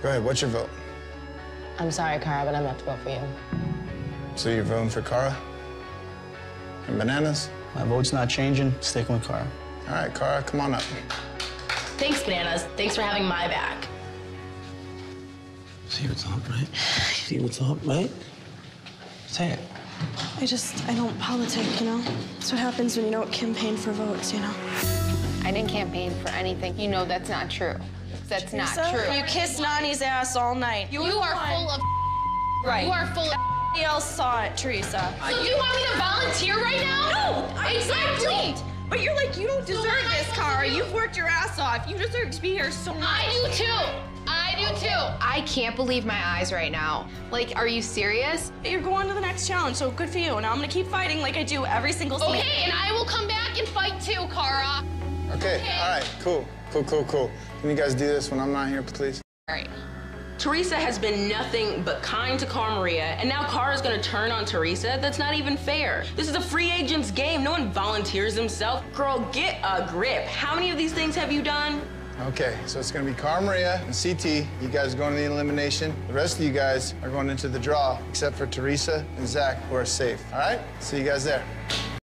Go ahead, what's your vote? I'm sorry, Cara, but I'm gonna have to vote for you. So you're voting for Cara? And Bananas? My vote's not changing. Sticking with Cara. All right, Cara, come on up. Thanks, Bananas. Thanks for having my back. See what's up, right? See what's up, right? Say it. I don't politic, you know? That's what happens when you don't campaign for votes, you know? I didn't campaign for anything. You know that's not true. That's not true. You kissed Nani's ass all night. You are full of Right. You are full of Nobody else saw it, Teresa. So do you want me to volunteer right now? No! Exactly! But you're like, you don't deserve this, Cara. You've worked your ass off. You deserve to be here so much. I do too! I do too! I can't believe my eyes right now. Like, are you serious? You're going to the next challenge, so good for you. Now I'm gonna keep fighting like I do every single season. Okay, and I will come back and fight too, Cara. Okay, all right, cool. Can you guys do this when I'm not here, please? All right. Teresa has been nothing but kind to Cara Maria, and now Cara's gonna turn on Teresa? That's not even fair. This is a free agent's game. No one volunteers himself. Girl, get a grip. How many of these things have you done? Okay, so it's gonna be Cara Maria and CT. You guys are going to the elimination. The rest of you guys are going into the draw, except for Teresa and Zach, who are safe. All right? See you guys there.